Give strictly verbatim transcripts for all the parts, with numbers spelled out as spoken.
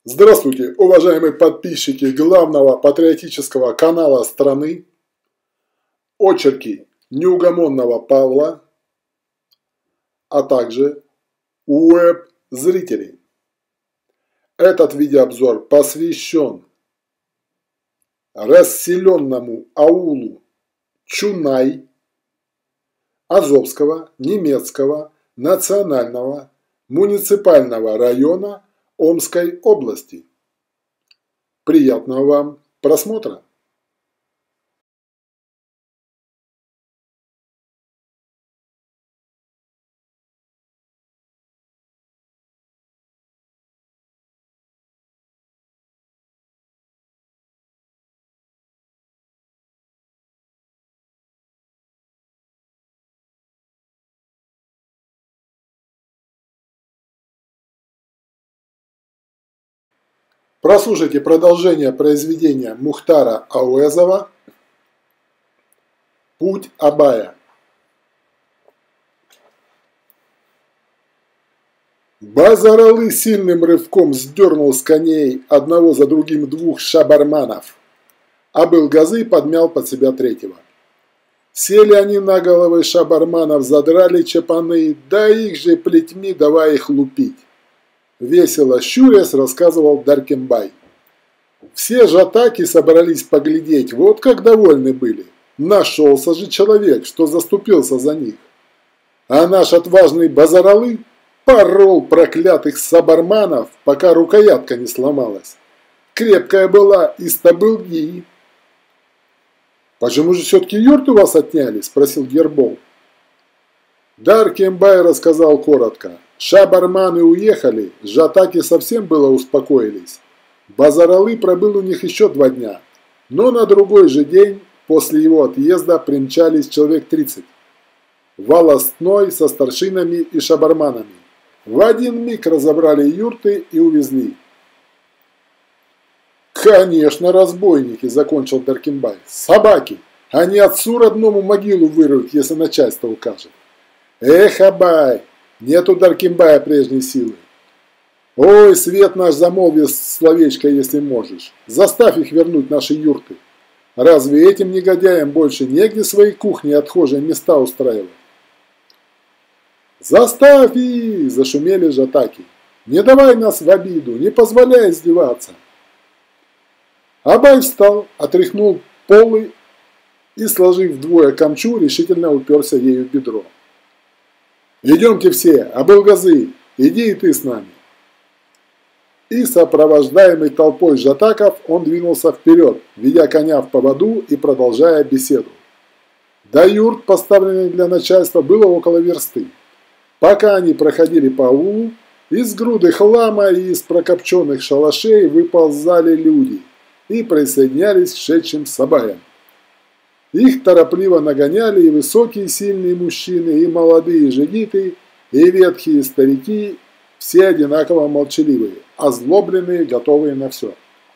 Здравствуйте, уважаемые подписчики главного патриотического канала страны, очерки неугомонного Павла, а также уэб-зрителей. Этот видеообзор посвящен расселенному аулу Чунай Азовского немецкого национального муниципального района Омской области. Приятного вам просмотра! Прослушайте продолжение произведения Мухтара Ауэзова «Путь Абая». Базаралы сильным рывком сдернул с коней одного за другим двух шабарманов, а Былгазы подмял под себя третьего. Сели они на головы шабарманов, задрали чапаны, да их же плетьми давай их лупить. Весело щурясь рассказывал Даркембай. Все жатаки собрались поглядеть, вот как довольны были. Нашелся же человек, что заступился за них. А наш отважный Базаралы порол проклятых сабарманов, пока рукоятка не сломалась. Крепкая была из табылги. «Почему же все-таки юрт у вас отняли?» – спросил Гербол. Даркембай рассказал коротко. Шабарманы уехали, жатаки совсем было успокоились. Базаралы пробыл у них еще два дня, но на другой же день после его отъезда примчались человек тридцать. Волостной со старшинами и шабарманами. В один миг разобрали юрты и увезли. «Конечно, разбойники!» – закончил Даркембай. «Собаки! Они отцу родному могилу выроют, если начальство укажет. Эх, Абай! Нету Даркембая прежней силы. Ой, свет наш, замолви словечко, если можешь. Заставь их вернуть наши юрты. Разве этим негодяям больше негде свои кухни и отхожие места устраивать?» «Заставь их!» – зашумели жатаки. «Не давай нас в обиду, не позволяй издеваться!» Абай встал, отряхнул полы и, сложив вдвое камчу, решительно уперся ею в бедро. «Идемте все, а Былгазы, иди и ты с нами!» И, сопровождаемый толпой жатаков, он двинулся вперед, ведя коня в поводу и продолжая беседу. До юрт, поставленных для начальства, было около версты. Пока они проходили по аулу, из груды хлама и из прокопченных шалашей выползали люди и присоединялись к шедшим сабаям. Их торопливо нагоняли и высокие сильные мужчины, и молодые жидиты, и ветхие старики, все одинаково молчаливые, озлобленные, готовые на все.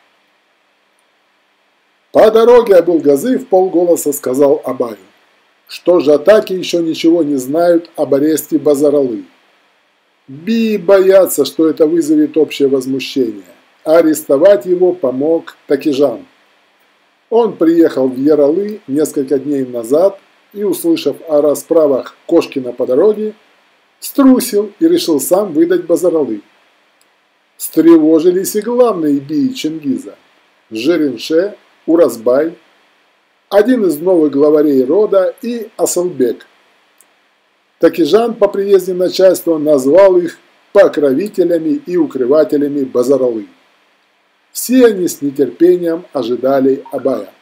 По дороге Былгазы вполголоса сказал Абаю, что жатаки еще ничего не знают об аресте Базаралы. Би боятся, что это вызовет общее возмущение. Арестовать его помог Такижан. Он приехал в Яралы несколько дней назад и, услышав о расправах Кошкина по дороге, струсил и решил сам выдать Базаралы. Встревожились и главные бии Чингиза – Жиринше, Уразбай, один из новых главарей рода и Асылбек. Такижан по приезде начальства назвал их покровителями и укрывателями Базаралы. Все они с нетерпением ожидали Абая.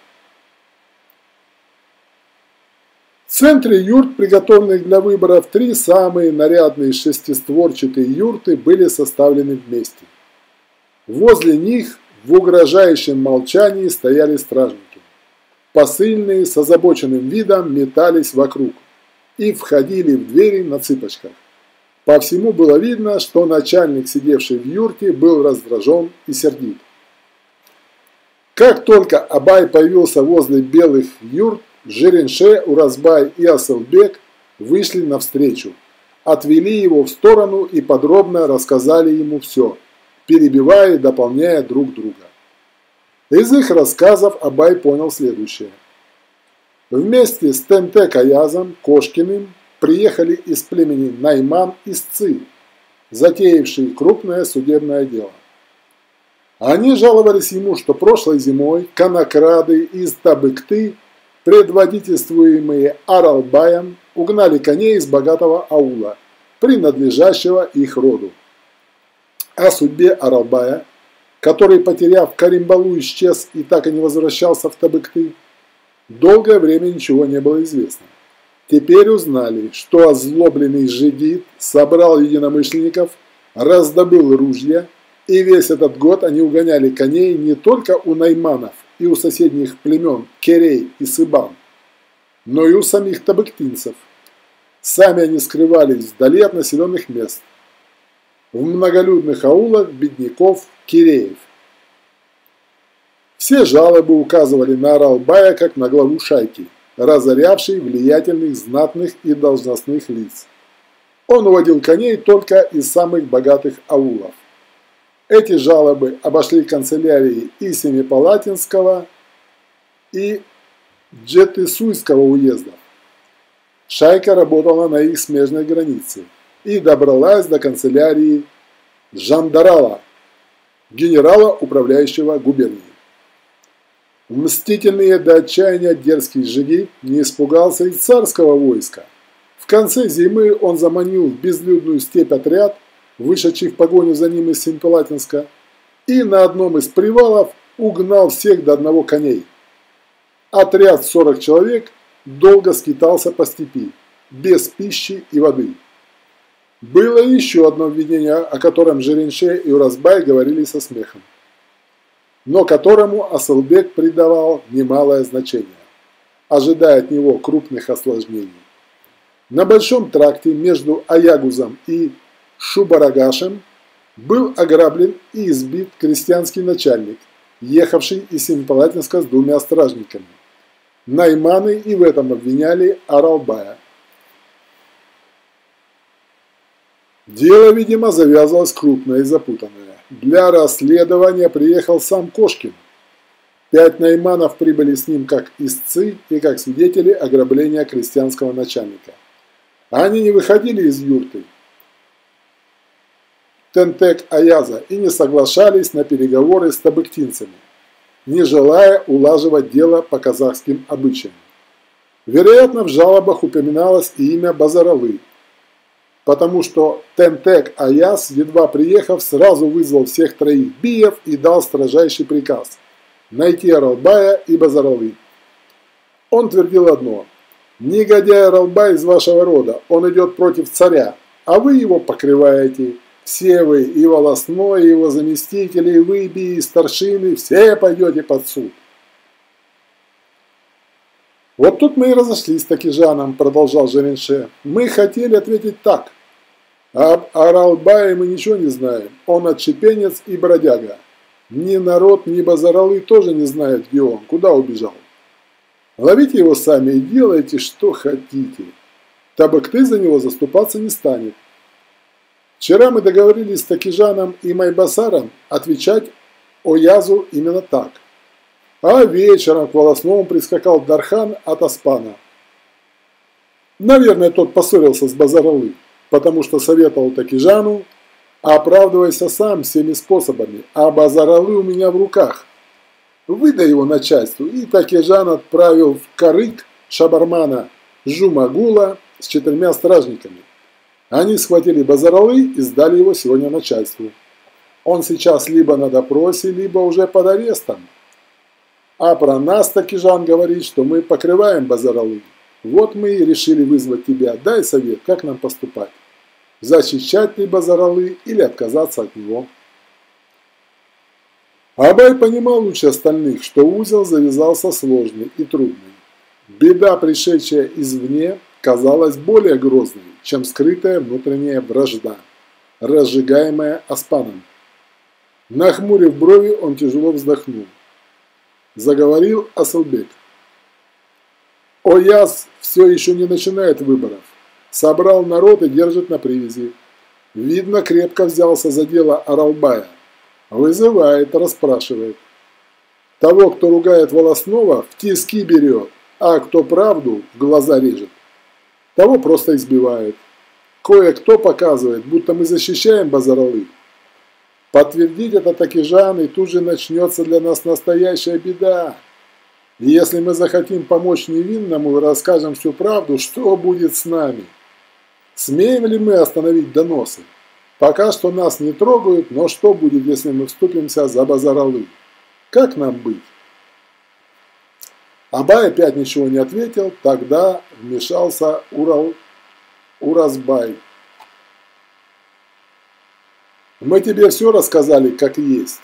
В центре юрт, приготовленных для выборов, три самые нарядные шестистворчатые юрты были составлены вместе. Возле них в угрожающем молчании стояли стражники. Посыльные с озабоченным видом метались вокруг и входили в двери на цыпочках. По всему было видно, что начальник, сидевший в юрте, был раздражен и сердит. Как только Абай появился возле белых юрт, Жиринше, Уразбай и Асылбек вышли навстречу, отвели его в сторону и подробно рассказали ему все, перебивая и дополняя друг друга. Из их рассказов Абай понял следующее. Вместе с Тентек Аязом Кошкиным приехали из племени Найман истцы, затеявшие крупное судебное дело. Они жаловались ему, что прошлой зимой конокрады из Табыкты, предводительствуемые Аралбаем, угнали коней из богатого аула, принадлежащего их роду. О судьбе Аралбая, который, потеряв Каримбалу, исчез и так и не возвращался в Табыкты, долгое время ничего не было известно. Теперь узнали, что озлобленный жидит собрал единомышленников, раздобыл ружья, и весь этот год они угоняли коней не только у найманов и у соседних племен Керей и Сыбан, но и у самих табыктинцев. Сами они скрывались вдали от населенных мест, в многолюдных аулах бедняков Киреев. Все жалобы указывали на Аралбая как на главу шайки, разорявший влиятельных, знатных и должностных лиц. Он уводил коней только из самых богатых аулов. Эти жалобы обошли канцелярии и Семипалатинского, и Джетысуйского уездов. Шайка работала на их смежной границе и добралась до канцелярии Жандарала, генерала, управляющего губернией. Мстительный до отчаяния дерзкий жигит не испугался и царского войска. В конце зимы он заманил в безлюдную степь отряд, вышедший в погоню за ним из Семипалатинска, и на одном из привалов угнал всех до одного коней. Отряд сорок человек долго скитался по степи, без пищи и воды. Было еще одно видение, о котором Жиренше и Уразбай говорили со смехом, но которому Асылбек придавал немалое значение, ожидая от него крупных осложнений. На большом тракте между Аягузом и Шубарагашем был ограблен и избит крестьянский начальник, ехавший из Семипалатинска с двумя стражниками. Найманы и в этом обвиняли Аралбая. Дело, видимо, завязывалось крупное и запутанное. Для расследования приехал сам Кошкин. Пять найманов прибыли с ним как истцы и как свидетели ограбления крестьянского начальника. Они не выходили из юрты Тентек Аяза и не соглашались на переговоры с табыктинцами, не желая улаживать дело по казахским обычаям. Вероятно, в жалобах упоминалось и имя Базаралы, потому что Тентек Аяз, едва приехав, сразу вызвал всех троих биев и дал строжайший приказ – найти Аралбая и Базаралы. Он твердил одно – негодяй Аралбай из вашего рода, он идет против царя, а вы его покрываете. Все вы, и волостной, и его заместители, и вы, би, и старшины, все пойдете под суд. Вот тут мы и разошлись с Такижаном, продолжал Жиренше. Мы хотели ответить так. Об Аралбае мы ничего не знаем. Он отщепенец и бродяга. Ни народ, ни Базаралы тоже не знают, где он, куда убежал. Ловите его сами и делайте, что хотите. Табыкты за него заступаться не станет. Вчера мы договорились с Такижаном и Майбасаром отвечать Оязу именно так. А вечером к волосному прискакал Дархан от Аспана. Наверное, тот поссорился с Базаралы, потому что советовал Такижану, оправдывайся сам всеми способами, а Базаралы у меня в руках. Выдай его начальству, и Такижан отправил в Карык Шабармана Жумагула с четырьмя стражниками. Они схватили Базаралы и сдали его сегодня начальству. Он сейчас либо на допросе, либо уже под арестом. А про нас Такижан говорит, что мы покрываем Базаралы. Вот мы и решили вызвать тебя. Дай совет, как нам поступать. Защищать ли Базаралы или отказаться от него. Абай понимал лучше остальных, что узел завязался сложный и трудный. Беда, пришедшая извне, казалась более грозной, чем скрытая внутренняя вражда, разжигаемая Аспаном. Нахмурив брови, он тяжело вздохнул. Заговорил Асылбек. Ояз все еще не начинает выборов. Собрал народ и держит на привязи. Видно, крепко взялся за дело Аралбая. Вызывает, расспрашивает. Того, кто ругает волосного, в тиски берет, а кто правду в глаза режет, того просто избивает. Кое-кто показывает, будто мы защищаем Базаралы. Подтвердить это Такижан, и тут же начнется для нас настоящая беда. И если мы захотим помочь невинному и расскажем всю правду, что будет с нами? Смеем ли мы остановить доносы? Пока что нас не трогают, но что будет, если мы вступимся за Базаралы? Как нам быть? Абай опять ничего не ответил, тогда вмешался Урал, Уразбай. Мы тебе все рассказали, как есть.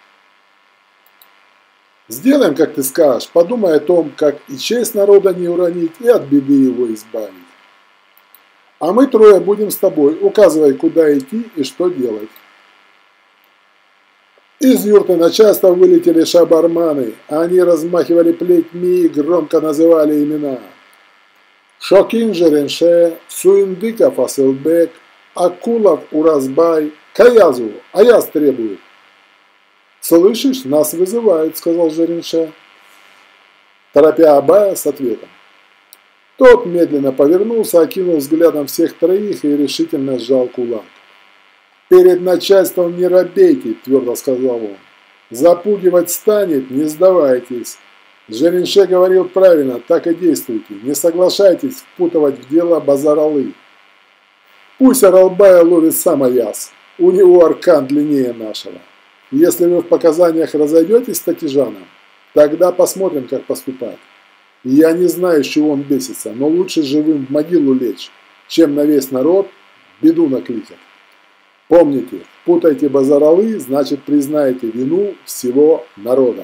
Сделаем, как ты скажешь, подумай о том, как и честь народа не уронить, и от беды его избавить. А мы трое будем с тобой, указывай, куда идти и что делать. Из юрты начальства вылетели шабарманы, они размахивали плетьми и громко называли имена. Шокин Жеренше, Суиндыков Асылбек, Акулов Уразбай, Каязу, Аяз требует. «Слышишь, нас вызывают», — сказал Жеренше, торопя Абая с ответом. Тот медленно повернулся, окинул взглядом всех троих и решительно сжал кулак. «Перед начальством не робейте», – твердо сказал он. «Запугивать станет, не сдавайтесь. Жеренше говорил правильно, так и действуйте. Не соглашайтесь впутывать в дело Базаралы. Пусть Аралбая ловит сам Аяз. У него аркан длиннее нашего. Если вы в показаниях разойдетесь с Такижаном, тогда посмотрим, как поступать. Я не знаю, с чего он бесится, но лучше живым в могилу лечь, чем на весь народ беду накликать. Помните, путайте Базаралы, значит признаете вину всего народа».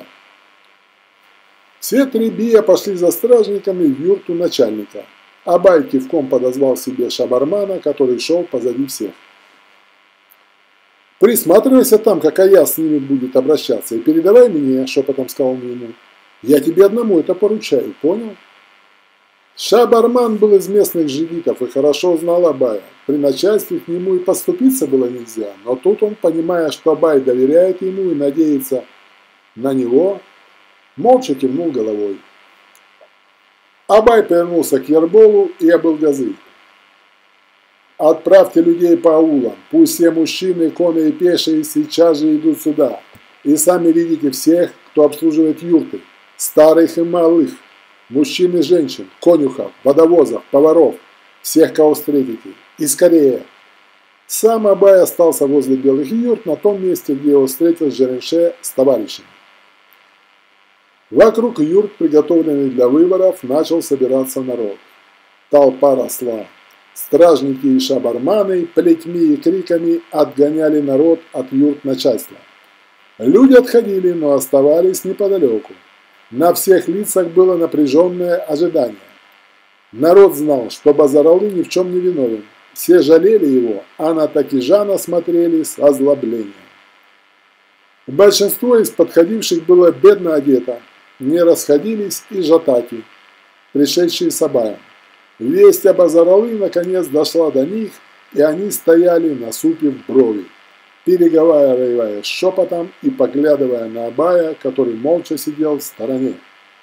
Все три бия пошли за стражниками в юрту начальника. Абай кивком подозвал себе шабармана, который шел позади всех. «Присматривайся там, как Аяз с ними будет обращаться, и передавай мне», – шепотом сказал он ему. «Я тебе одному это поручаю, понял?» Шабарман был из местных живитов и хорошо знал Абая. При начальстве к нему и подступиться было нельзя, но тут он, понимая, что Абай доверяет ему и надеется на него, молча кивнул головой. Абай повернулся к Ярболу и Абылгазы. «Отправьте людей по аулам, пусть все мужчины, конные и пешие сейчас же идут сюда, и сами видите всех, кто обслуживает юрты, старых и малых, мужчин и женщин, конюхов, водовозов, поваров, всех, кого встретите, и скорее». Сам Абай остался возле белых юрт на том месте, где его встретил Жеренше с товарищами. Вокруг юрт, приготовленных для выборов, начал собираться народ. Толпа росла. Стражники и шабарманы плетьми и криками отгоняли народ от юрт начальства. Люди отходили, но оставались неподалеку. На всех лицах было напряженное ожидание. Народ знал, что Базаралы ни в чем не виновен. Все жалели его, а на Такижана смотрели с озлоблением. Большинство из подходивших было бедно одето. Не расходились и жатаки, пришедшие с Абаем. Весть об Базаралы наконец дошла до них, и они стояли, насупив брови, переговаривая шепотом и поглядывая на Абая, который молча сидел в стороне.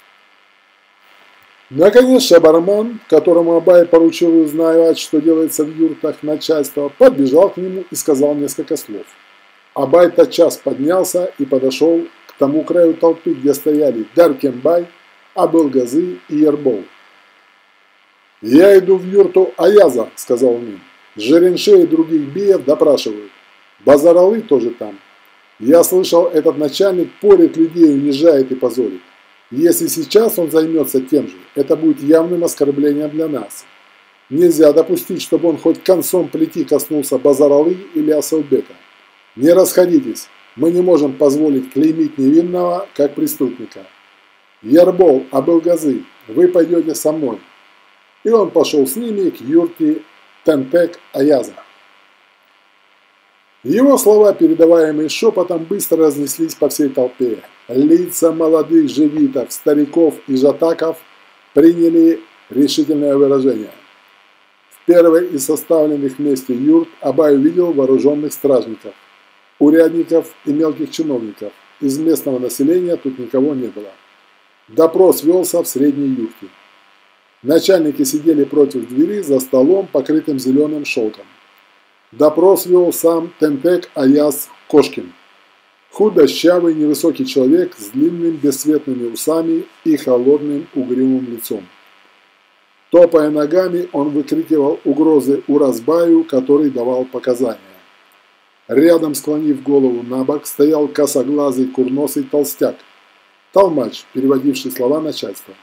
Наконец шабарман, которому Абай поручил узнавать, что делается в юртах начальства, подбежал к нему и сказал несколько слов. Абай тотчас поднялся и подошел к тому краю толпы, где стояли Даркембай, Абылгазы и Ярбол. «Я иду в юрту Аяза», — сказал он им. «Жеренше и других биев допрашивают. Базаралы тоже там. Я слышал, этот начальник порит людей, унижает и позорит. Если сейчас он займется тем же, это будет явным оскорблением для нас. Нельзя допустить, чтобы он хоть концом плети коснулся Базаралы или Асылбека. Не расходитесь, мы не можем позволить клеймить невинного, как преступника. Ярбол, Абылгазы, вы пойдете со мной». И он пошел с ними к юрте Тентек Аяза. Его слова, передаваемые шепотом, быстро разнеслись по всей толпе. Лица молодых живитов, стариков и жатаков приняли решительное выражение. В первой из составленных вместе юрт Абай увидел вооруженных стражников. урядников и мелких чиновников. Из местного населения тут никого не было. Допрос велся в средней юбке. Начальники сидели против двери за столом, покрытым зеленым шелком. Допрос вел сам Тентек Аяс Кошкин. Худощавый, невысокий человек с длинными бесцветными усами и холодным угрюмым лицом. Топая ногами, он выкрикивал угрозы Уразбаю, который давал показания. Рядом, склонив голову на бок, стоял косоглазый курносый толстяк, толмач, переводивший слова начальства.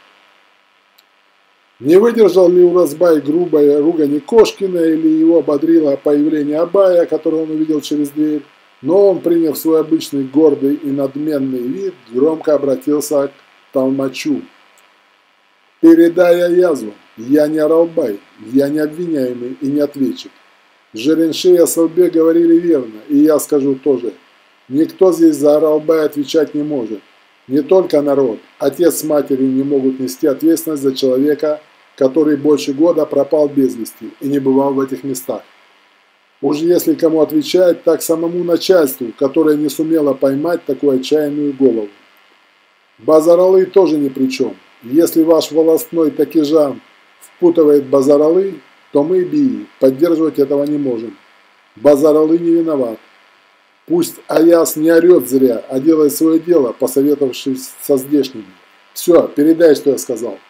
Не выдержал ли Уразбай грубой ругани Кошкина или его ободрило появление Абая, которого он увидел через дверь, но он, приняв свой обычный гордый и надменный вид, громко обратился к толмачу. «Передай Аязу, я не Аралбай, я не обвиняемый и не ответчик. Жеренши и Асалбек говорили верно, и я скажу тоже. Никто здесь за Аралбая отвечать не может. Не только народ, отец с матерью не могут нести ответственность за человека, который больше года пропал без вести и не бывал в этих местах. Уж если кому отвечать, так самому начальству, которое не сумело поймать такую отчаянную голову. Базаралы тоже ни при чем. Если ваш волостной такижан впутывает Базаралы, то мы, бии, поддерживать этого не можем. Базаралы не виноват. Пусть Аяс не орет зря, а делает свое дело, посоветовавшись со здешними. Все, передай, что я сказал».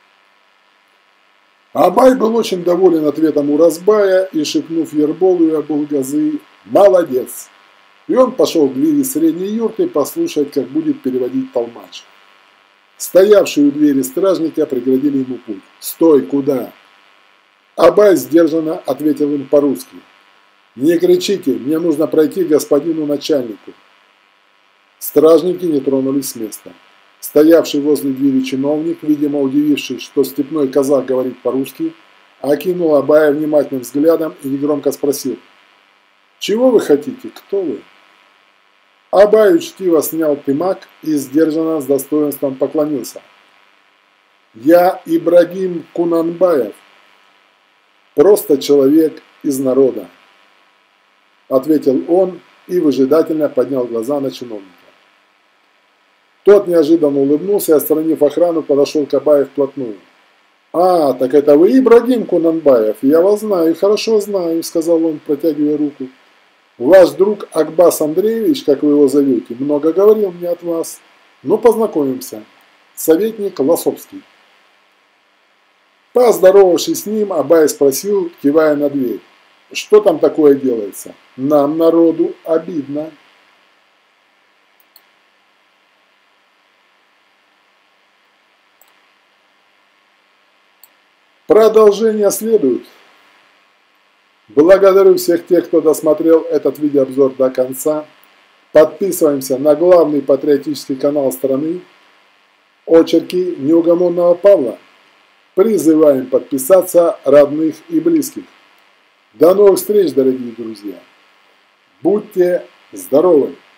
Абай был очень доволен ответом Уразбая и, шепнув Ерболу и Абулгазы, «Молодец!» И он пошел к двери средней юрты послушать, как будет переводить толмач. Стоявшие у двери стражники преградили ему путь. «Стой, куда?» Абай сдержанно ответил им по-русски. «Не кричите, мне нужно пройти к господину начальнику». Стражники не тронулись с места. Стоявший возле двери чиновник, видимо удивившись, что степной казак говорит по-русски, окинул Абая внимательным взглядом и негромко спросил: «Чего вы хотите? Кто вы?» Абай учтиво снял тымак и сдержанно с достоинством поклонился. «Я Ибрагим Кунанбаев, просто человек из народа», ответил он и выжидательно поднял глаза на чиновника. Тот неожиданно улыбнулся и, отстранив охрану, подошел к Абаю вплотную. «А, так это вы, Ибрагим Кунанбаев? Я вас знаю, хорошо знаю», — сказал он, протягивая руку. «Ваш друг Акбас Андреевич, как вы его зовете, много говорил мне от вас. Ну, познакомимся. Советник Лосовский». Поздоровавшись с ним, Абай спросил, кивая на дверь: «Что там такое делается? Нам, народу, обидно». Продолжение следует. Благодарю всех тех, кто досмотрел этот видеообзор до конца. Подписываемся на главный патриотический канал страны «Очерки неугомонного Павла». Призываем подписаться родных и близких. До новых встреч, дорогие друзья. Будьте здоровы!